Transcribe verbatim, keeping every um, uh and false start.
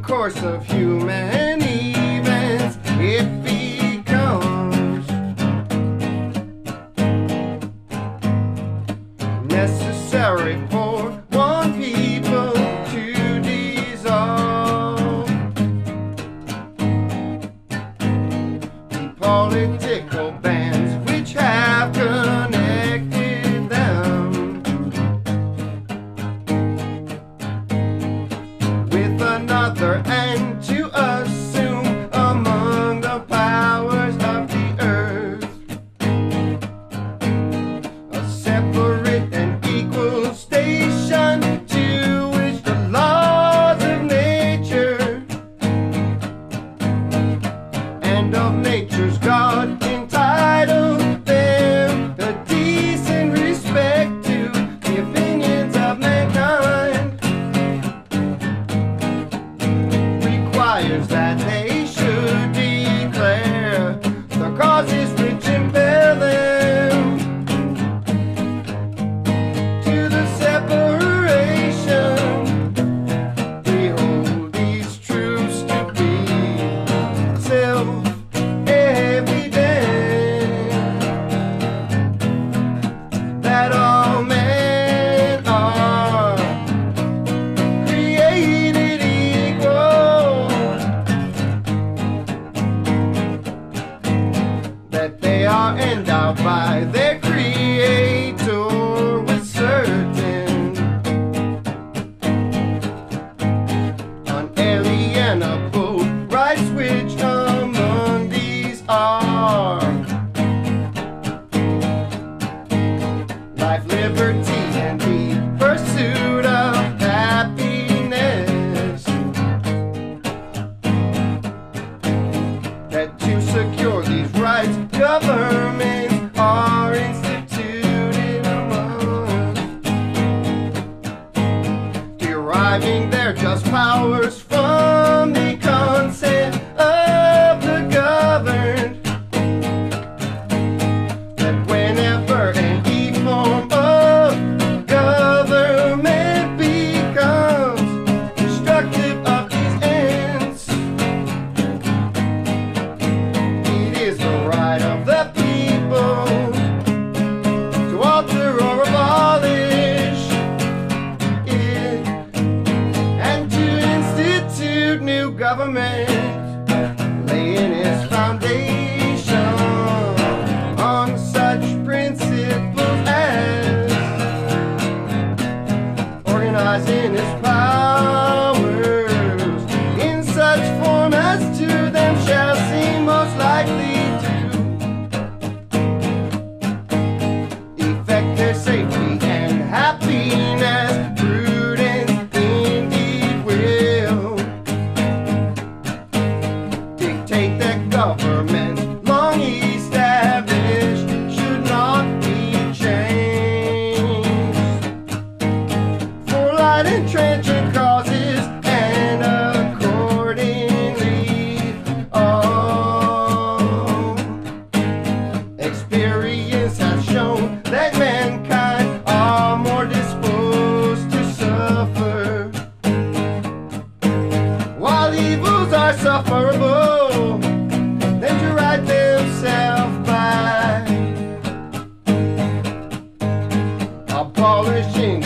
course of human events, it becomes necessary for one people to dissolve the political bands which have connected them with another, and to assume among the powers of the earth a separate and equal station to which the laws of nature and of nature's God entitled them the decent respect to the opinions of mankind, requires that they should declare the causes which impel them to the separation. We hold these truths to be self-evident, that all men are created equal, that they are endowed by their Creator with certain unalienable rights, which among these are life, liberty, and the pursuit of happiness, that to secure these rights governments are instituted among, deriving their just powers from the consent of the governed, that whenever any form of government becomes destructive of these ends, it is the right of the people to alter or abolish it, and to institute new government, laying its foundation on such principles as organizing its powers in such form as to them shall seem most likely to effect their safety and happiness. Prudence indeed will dictate that government long established should not be changed for light and transient causes, and accordingly all experience has shown that mankind are more disposed to suffer, while evils are sufferable, than to right themselves by abolishing